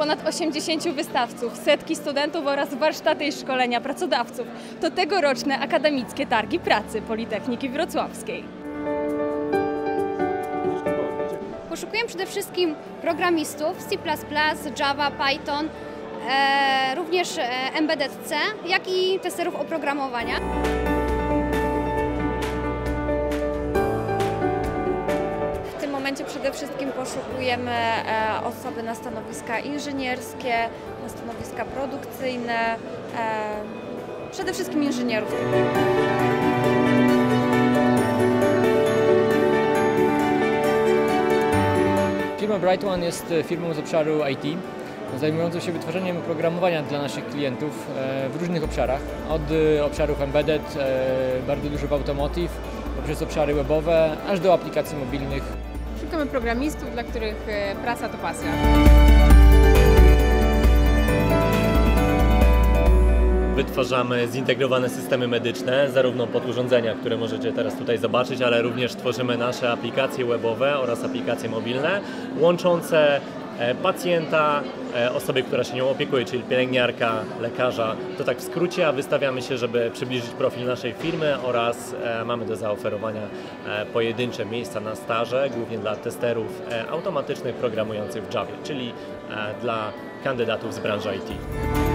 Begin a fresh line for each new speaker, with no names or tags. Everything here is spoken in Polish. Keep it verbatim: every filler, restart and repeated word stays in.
ponad osiemdziesięciu wystawców, setki studentów oraz warsztaty i szkolenia pracodawców. To tegoroczne akademickie targi pracy Politechniki Wrocławskiej.
Poszukujemy przede wszystkim programistów C plus plus, Java, Python, e, również Embedded C, jak i testerów oprogramowania.
W tym momencie przede wszystkim poszukujemy osoby na stanowiska inżynierskie, na stanowiska produkcyjne, przede wszystkim inżynierów.
Firma BrightOne jest firmą z obszaru I T, zajmującą się wytwarzaniem oprogramowania dla naszych klientów w różnych obszarach. Od obszarów embedded, bardzo dużo w automotive, poprzez obszary webowe, aż do aplikacji mobilnych.
Szukamy programistów, dla których praca to pasja.
Wytwarzamy zintegrowane systemy medyczne, zarówno pod urządzenia, które możecie teraz tutaj zobaczyć, ale również tworzymy nasze aplikacje webowe oraz aplikacje mobilne, łączące pacjenta, osoby, która się nią opiekuje, czyli pielęgniarka, lekarza. To tak w skrócie, a wystawiamy się, żeby przybliżyć profil naszej firmy oraz mamy do zaoferowania pojedyncze miejsca na staże, głównie dla testerów automatycznych programujących w Javie, czyli dla kandydatów z branży I T.